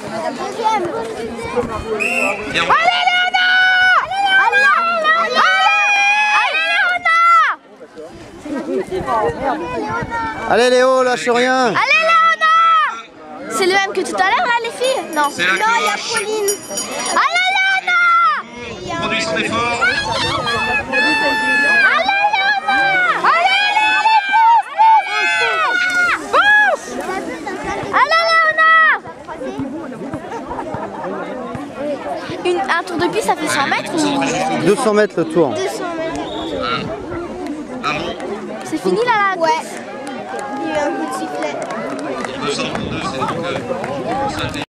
Allez Léona! Allez Léo, lâche rien. Allez Léona! C'est le même que tout à l'heure là les filles? Non. C'est la Non, il y a cloche. Pauline. Allez Léona! Produit son effort. Allez Léona! Allez Léona! Pousse! Allez Léona! Un tour de piste ça fait 100 mètres ou 200 mètres le tour. 200 mètres? Ah bon? C'est fini là la course? Il y a eu un coup de sifflet. 200 c'est donc